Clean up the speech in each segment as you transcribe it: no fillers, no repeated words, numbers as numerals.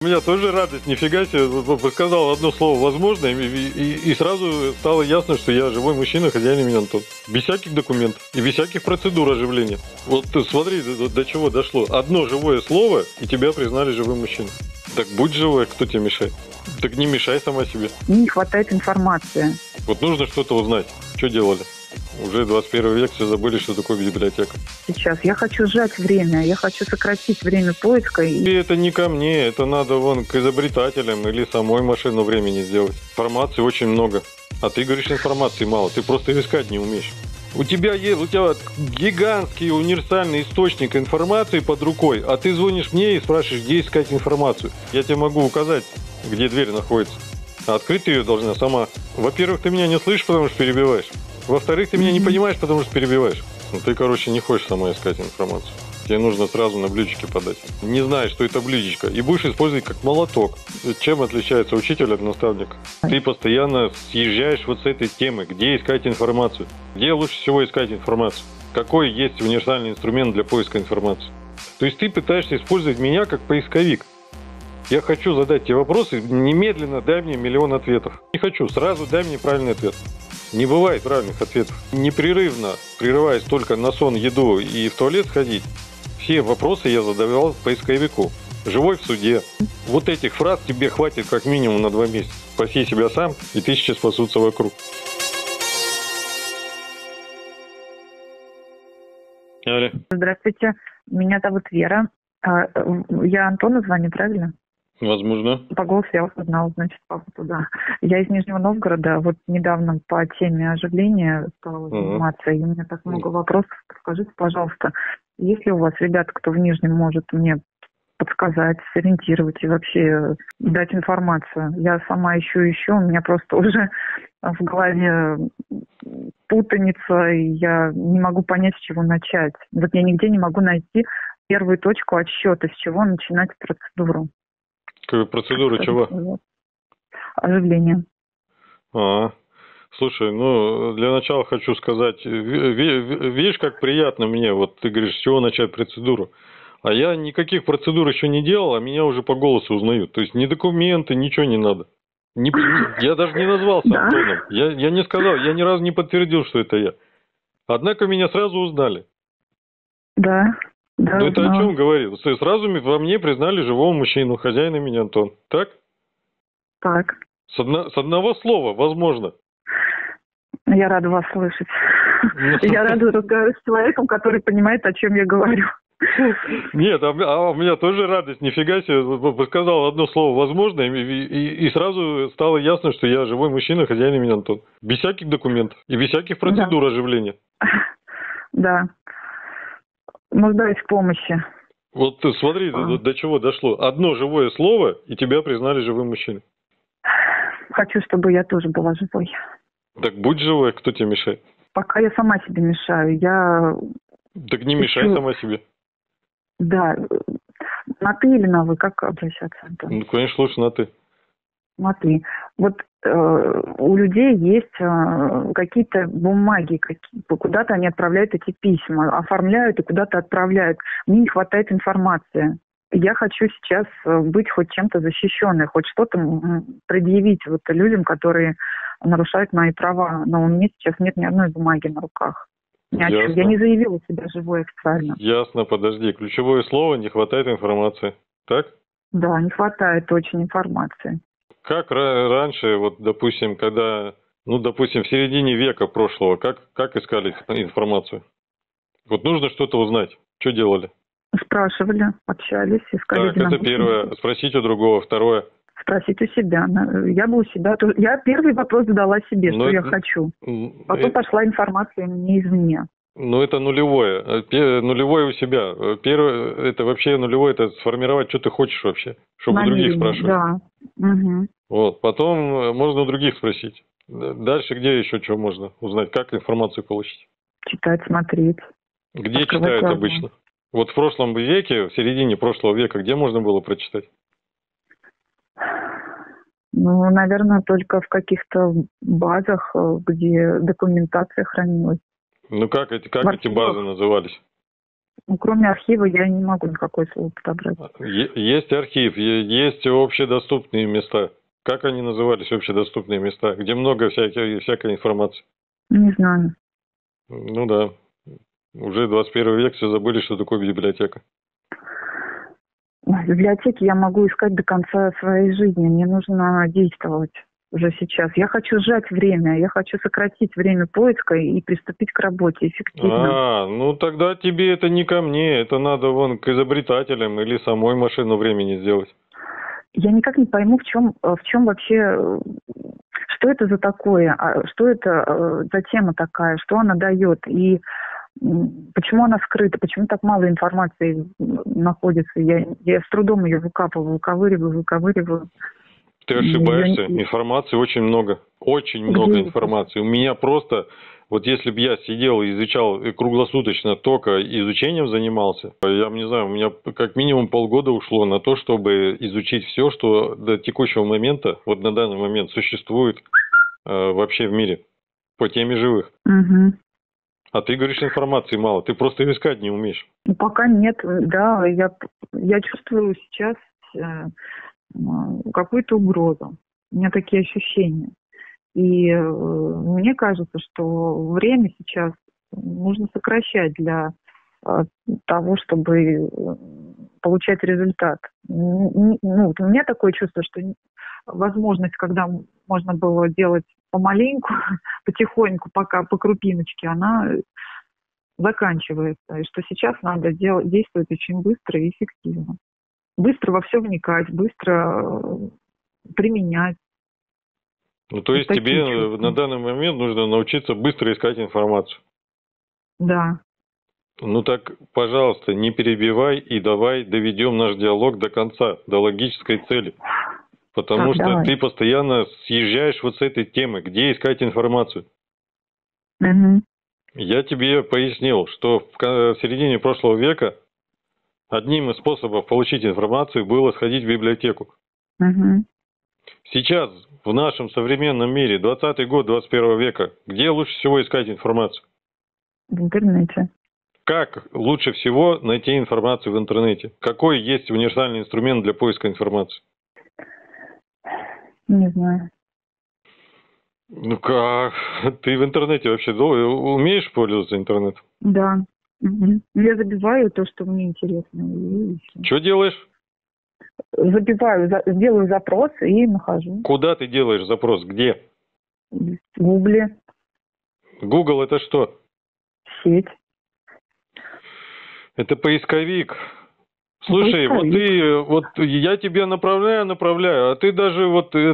У меня тоже радость, нифига себе, сказал одно слово «возможно», и сразу стало ясно, что я живой мужчина, хозяин имени Антон. Без всяких документов и без всяких процедур оживления. Вот ты смотри, до чего дошло. Одно живое слово, и тебя признали живым мужчиной. Так будь живой, кто тебе мешает? Так не мешай сама себе. Не хватает информации. Вот нужно что-то узнать. Что делали? Уже 21 век, все забыли, что такое библиотека. Сейчас я хочу сжать время, я хочу сократить время поиска. И это не ко мне, это надо вон к изобретателям или самой машину времени сделать. Информации очень много. А ты говоришь, информации мало, ты просто искать не умеешь. У тебя гигантский универсальный источник информации под рукой, а ты звонишь мне и спрашиваешь, где искать информацию. Я тебе могу указать, где дверь находится. А открыть ты ее должна сама. Во-первых, ты меня не слышишь, потому что перебиваешь. Во-вторых, ты меня не понимаешь, потому что перебиваешь. Ну, ты, короче, не хочешь сама искать информацию. Тебе нужно сразу на блюдечке подать. Не знаешь, что это блюдечко. И будешь использовать как молоток. Чем отличается учитель от наставника? Ты постоянно съезжаешь вот с этой темы. Где искать информацию? Где лучше всего искать информацию? Какой есть универсальный инструмент для поиска информации? То есть ты пытаешься использовать меня как поисковик. Я хочу задать тебе вопросы, немедленно дай мне миллион ответов. Не хочу, сразу дай мне правильный ответ. Не бывает правильных ответов. Непрерывно, прерываясь только на сон, еду и в туалет сходить, все вопросы я задавал поисковику. Живой в суде. Вот этих фраз тебе хватит как минимум на 2 месяца. Спаси себя сам, и тысячи спасутся вокруг. Алло. Здравствуйте, меня зовут Вера. Я Антону звоню, правильно? Возможно. По голосу я вас узнала, значит, папа туда. Я из Нижнего Новгорода. Вот недавно по теме оживления стала заниматься, и у меня так много вопросов. Скажите, пожалуйста, есть ли у вас ребята, кто в Нижнем может мне подсказать, сориентировать и вообще дать информацию? Я сама ищу, у меня просто уже в голове путаница, и я не могу понять, с чего начать. Вот я нигде не могу найти первую точку отсчета, с чего начинать процедуру. Процедура чего? Оживление. Слушай, для начала хочу сказать, видишь, как приятно мне, вот ты говоришь, с чего начать процедуру. А я никаких процедур еще не делал, а меня уже по голосу узнают. То есть ни документы, ничего не надо. Я даже не назвался Антоном. Я не сказал, я ни разу не подтвердил, что это я. Однако меня сразу узнали. Да. Да, это о чем говорит? Сразу во мне признали живого мужчину, хозяина имени Антон. Так? Так. С одного слова, возможно. Я рада вас слышать. Я рада разговаривать с человеком, который понимает, о чем я говорю. Нет, у меня тоже радость, нифига себе, сказал одно слово «возможно», и сразу стало ясно, что я живой мужчина, хозяин имени Антон. Без всяких документов и без всяких процедур оживления. Да. Нуждаюсь в помощи. Вот ты смотри, до чего дошло. Одно живое слово, и тебя признали живым мужчиной. Хочу, чтобы я тоже была живой. Так будь живой, кто тебе мешает? Пока я сама себе мешаю. Так не мешай сама себе. Да. На ты или на вы? Как обращаться, Антон? Конечно, лучше на ты. На ты. Вот у людей есть какие-то бумаги, куда-то они отправляют эти письма, оформляют и куда-то отправляют. Мне не хватает информации. Я хочу сейчас быть хоть чем-то защищенной, хоть что-то предъявить людям, которые нарушают мои права. Но у меня сейчас нет ни одной бумаги на руках. Я не заявила себя живой официально. Ясно, подожди. Ключевое слово — не хватает информации. Так? Да, не хватает очень информации. Как раньше, допустим, в середине века прошлого, как искали информацию? Вот нужно что-то узнать. Что делали? Спрашивали, общались, искали. Так, это первое. Спросить у другого. Второе. Спросить у себя. Я бы у себя... Я первый вопрос задала себе, что я хочу. Потом пошла информация мне извне. Это нулевое. Нулевое у себя. Первое, это вообще нулевое, это сформировать, что ты хочешь вообще, чтобы у других спрашивать. Да. Угу. Вот. Потом можно у других спросить. Дальше где еще что можно узнать? Как информацию получить? Читать, смотреть. Где читают обычно? Вот в прошлом веке, в середине прошлого века, где можно было прочитать? Наверное, только в каких-то базах, где документация хранилась. Как эти базы назывались? Ну, кроме архива я не могу никакое слово подобрать. Есть архив, есть общедоступные места. Как они назывались, общедоступные места? Где много всякой информации. Не знаю. Ну да. Уже 21 век, все забыли, что такое библиотека. В библиотеке я могу искать до конца своей жизни. Мне нужно действовать уже сейчас. Я хочу сжать время, я хочу сократить время поиска и приступить к работе эффективно. Ну тогда тебе это не ко мне, это надо вон к изобретателям или самой машину времени сделать. Я никак не пойму, в чем вообще, что это за такое, что это за тема такая, что она дает, и почему она скрыта, почему так мало информации находится. Я с трудом ее выкапываю, выковыриваю. Ты ошибаешься, информации очень много, много информации. У меня просто, вот если бы я сидел и изучал круглосуточно, только изучением занимался, я не знаю, у меня как минимум полгода ушло на то, чтобы изучить все, что до текущего момента, вот на данный момент существует вообще в мире по теме живых. Угу. А ты говоришь, информации мало, ты просто ее искать не умеешь. Ну, пока нет, да, я чувствую сейчас какую-то угрозу. У меня такие ощущения. И мне кажется, что время сейчас нужно сокращать для того, чтобы получать результат. Ну, вот у меня такое чувство, что возможность, когда можно было делать помаленьку, потихоньку, пока по крупиночке, она заканчивается. И что сейчас надо действовать очень быстро и эффективно. Быстро во все вникать, быстро применять. Ну, то есть тебе на данный момент нужно научиться быстро искать информацию. Да. Ну так, пожалуйста, не перебивай и давай доведем наш диалог до конца, до логической цели. Потому что давай. ты постоянно съезжаешь вот с этой темы, где искать информацию. Угу. Я тебе пояснил, что в середине прошлого века одним из способов получить информацию было сходить в библиотеку. Угу. Сейчас, в нашем современном мире, 20-й год 21 века, где лучше всего искать информацию? В интернете. Как лучше всего найти информацию в интернете? Какой есть универсальный инструмент для поиска информации? Не знаю. Ну как? Ты в интернете вообще умеешь пользоваться интернетом? Да. Угу. Я забиваю то, что мне интересно. И что делаешь? Забиваю, делаю запрос и нахожу. Куда ты делаешь запрос? Где? В Гугле. Google это что? Сеть. Это поисковик. Слушай, вот я тебя направляю, а ты даже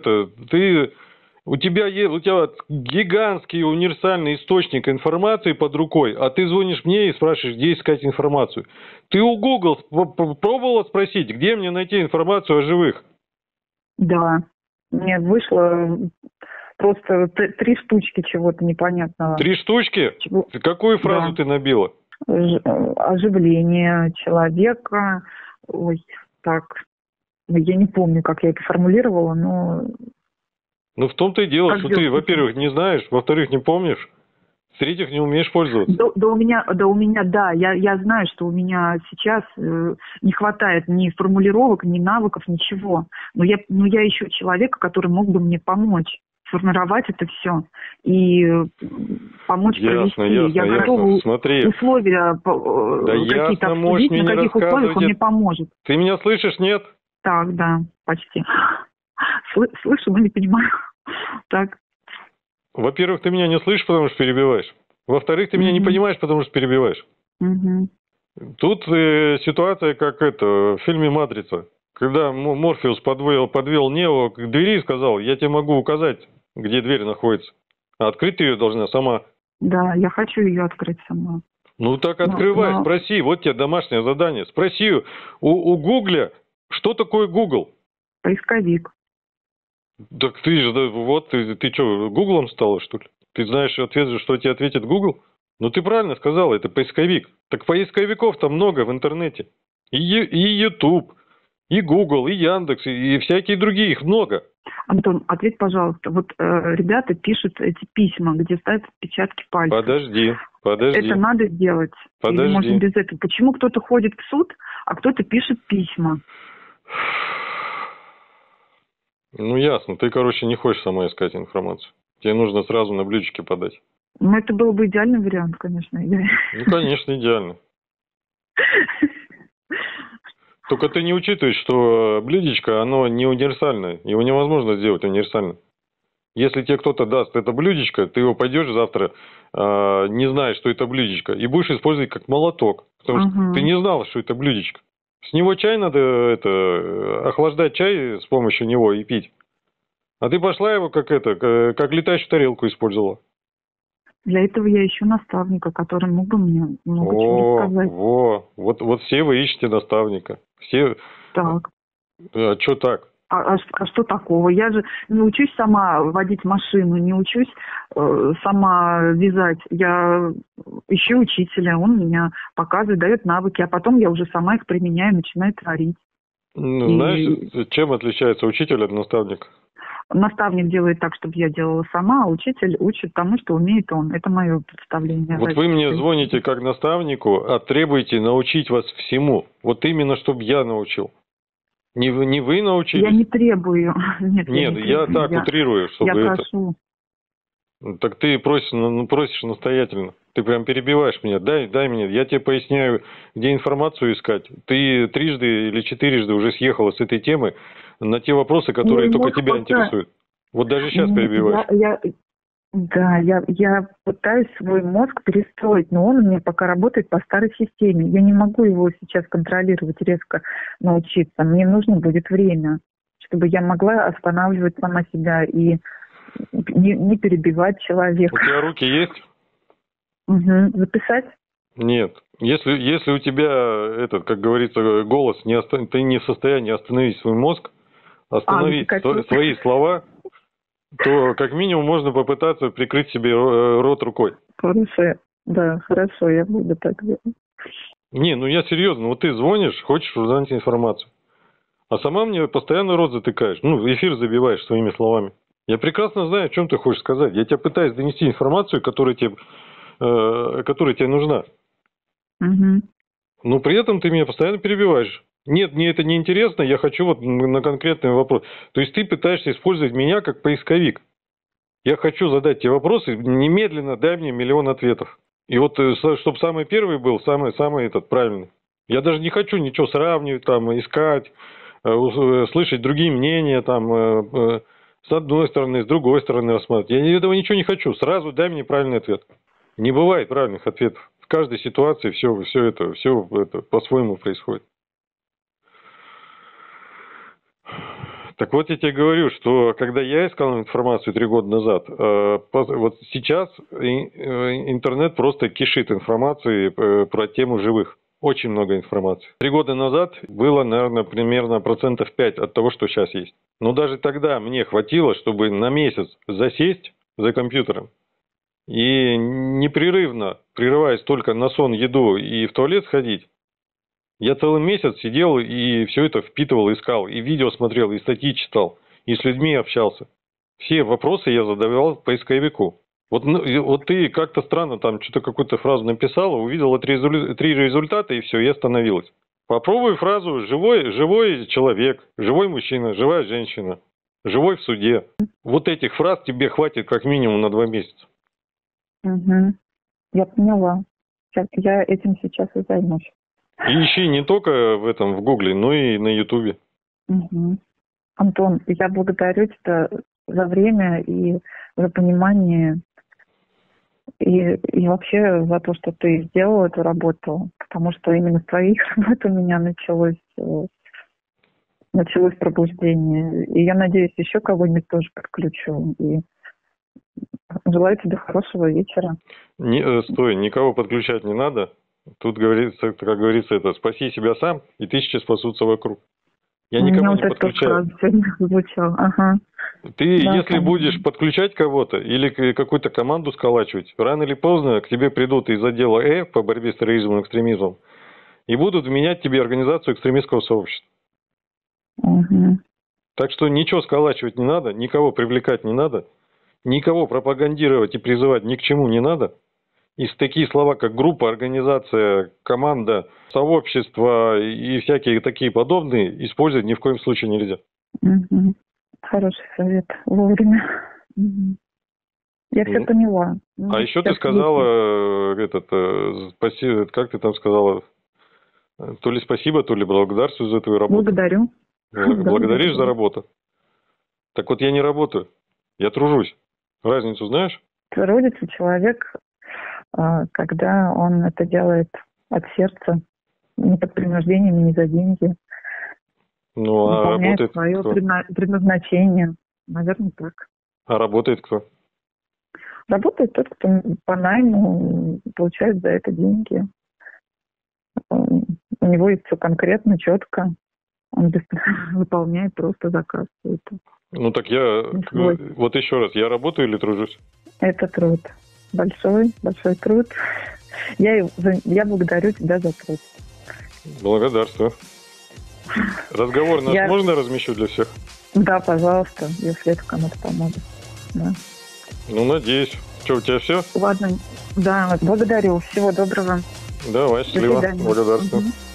у тебя гигантский универсальный источник информации под рукой, а ты звонишь мне и спрашиваешь, где искать информацию. Ты у Google пробовала спросить, где мне найти информацию о живых? Да. Мне вышло просто 3 штучки чего-то непонятного. 3 штучки? Какую фразу ты набила? Оживление человека. Ой, так. Я не помню, как я это формулировала, но... Ну, в том-то и дело, что ты, во-первых, не знаешь, во-вторых, не помнишь, в-третьих, не умеешь пользоваться. У меня, я знаю, что у меня сейчас не хватает ни формулировок, ни навыков, ничего. Но я ищу человека, который мог бы мне помочь сформировать это все и помочь провести. Я готова условия какие-то обсудить, на каких условиях он мне поможет. Ты меня слышишь, нет? Так, да, почти. Слышу, но не понимаю. Так. Во-первых, ты меня не слышишь, потому что перебиваешь. Во-вторых, ты меня не понимаешь, потому что перебиваешь. Тут ситуация, как в фильме «Матрица». Когда Морфеус подвел Нео к двери и сказал, я тебе могу указать, где дверь находится. А открыть ты ее должна сама. Да, я хочу ее открыть сама. Ну так открывай, спроси. Вот тебе домашнее задание. Спроси у Гугля, что такое Google? Поисковик. Так ты же, ты что, Гуглом стала, что ли? Ты знаешь ответ, что тебе ответит Google? Ну ты правильно сказала, это поисковик. Так поисковиков-то много в интернете. И YouTube, и Google, и Яндекс, и всякие другие, их много. Антон, ответь, пожалуйста. Вот ребята пишут эти письма, где ставят отпечатки пальцев. Подожди. Это надо делать? Подожди. Или можно без этого? Почему кто-то ходит в суд, а кто-то пишет письма? Ну, ясно. Ты, короче, не хочешь сама искать информацию. Тебе нужно сразу на блюдечке подать. Ну, это был бы идеальный вариант, конечно. Ну, конечно, идеально. Только ты не учитываешь, что блюдечко, оно не универсальное. Его невозможно сделать универсальным. Если тебе кто-то даст это блюдечко, ты его пойдешь завтра, не зная, что это блюдечко, и будешь использовать как молоток. Потому что ты не знал, что это блюдечко. С него чай надо, охлаждать чай с помощью него и пить. А ты пошла его как летающую тарелку использовала. Для этого я ищу наставника, который мог бы мне много чего рассказать. Вот все вы ищете наставника. Все... Так. А что так? А что такого? Я же не учусь сама водить машину, не учусь сама вязать. Я ищу учителя, он меня показывает, дает навыки, а потом я уже сама их применяю, начинаю творить. Знаешь, чем отличается учитель от наставника? Наставник делает так, чтобы я делала сама, а учитель учит тому, что умеет он. Это мое представление. Вот вы мне звоните как наставнику, а требуете научить вас всему. Вот именно, чтобы я научил. Не вы научились? Я не требую. Нет, я так утрирую, чтобы я прошу. Так ты просишь настоятельно. Ты прям перебиваешь меня. Дай мне. Я тебе поясняю, где информацию искать. Ты 3 или 4 уже съехала с этой темы на те вопросы, которые только тебя интересуют. Вот даже сейчас перебиваешь. Я пытаюсь свой мозг перестроить, но он у меня пока работает по старой системе. Я не могу его сейчас контролировать, резко научиться. Мне нужно будет время, чтобы я могла останавливать сама себя и не перебивать человека. У тебя руки есть? Угу. Записать? Нет. Если у тебя, как говорится, голос, ты не в состоянии остановить свой мозг, остановить свои слова, то как минимум можно попытаться прикрыть себе рот рукой. Хорошо, я буду так делать. Я серьезно, вот ты звонишь, хочешь узнать информацию, а сама мне постоянно рот затыкаешь, эфир забиваешь своими словами. Я прекрасно знаю, о чем ты хочешь сказать. Я тебя пытаюсь донести информацию, которая тебе нужна. Угу. Но при этом ты меня постоянно перебиваешь. Нет, мне это не интересно, я хочу вот на конкретный вопрос. То есть ты пытаешься использовать меня как поисковик. Я хочу задать тебе вопросы, немедленно дай мне 1 000 000 ответов. И вот, чтобы самый первый был, самый правильный. Я даже не хочу ничего сравнивать, искать, слышать другие мнения, с одной стороны, с другой стороны рассматривать. Я этого ничего не хочу. Сразу дай мне правильный ответ. Не бывает правильных ответов. В каждой ситуации все это по-своему происходит. Так вот я тебе говорю, что когда я искал информацию 3 года назад, вот сейчас интернет просто кишит информацией про тему живых. Очень много информации. 3 года назад было, наверное, примерно 5% от того, что сейчас есть. Но даже тогда мне хватило, чтобы на месяц засесть за компьютером и непрерывно, прерываясь только на сон, еду и в туалет сходить, я целый месяц сидел и все это впитывал, искал, и видео смотрел, и статьи читал, и с людьми общался. Все вопросы я задавал поисковику. Вот ты как-то странно что-то какую-то фразу написала, увидела 3 результата, и все, и остановилась. Попробуй фразу «живой человек», «живой мужчина», «живая женщина», «живой в суде». Вот этих фраз тебе хватит как минимум на 2 месяца. Угу. Я поняла. Я этим сейчас и займусь. И ищи не только в Гугле, но и на Ютубе. Угу. Антон, я благодарю тебя за время и за понимание, и вообще за то, что ты сделал эту работу, потому что именно с твоих работ у меня началось пробуждение. И я надеюсь, еще кого-нибудь тоже подключу. И желаю тебе хорошего вечера. Стой, никого подключать не надо. Тут говорится, как говорится, спаси себя сам, и 1000 спасутся вокруг. Я никого не подключаю. Ага. Ты, если будешь подключать кого-то или какую-то команду сколачивать, рано или поздно к тебе придут из отдела по борьбе с терроризмом и экстремизмом и будут менять тебе организацию экстремистского сообщества. Угу. Так что ничего сколачивать не надо, никого привлекать не надо, никого пропагандировать и призывать ни к чему не надо. И такие слова, как группа, организация, команда, сообщество и всякие такие подобные использовать ни в коем случае нельзя. Угу. Хороший совет. Вовремя. Угу. Я все поняла. А еще ты сказала, спасибо, как ты там сказала, то ли спасибо, то ли благодарствую за твою работу. Благодарю. Благодаришь за работу? Так вот я не работаю, я тружусь. Разницу знаешь? Трудится человек, когда он это делает от сердца, не под принуждением, не за деньги. Ну, а выполняет работает свое кто? предназначение. Наверное, так. А работает кто? Работает тот, кто по найму получает за это деньги. У него есть все конкретно, четко. Он выполняет просто заказ. Ну так я, вот еще раз, я работаю или тружусь? Это труд. Большой труд. Я благодарю тебя за труд. Благодарствую. Разговор наш можно размещу для всех? Да, пожалуйста, если это кому-то поможет. Да. Ну, надеюсь. Что, у тебя все? Ладно. Да, благодарю. Всего доброго. Давай, счастливо. Благодарствую.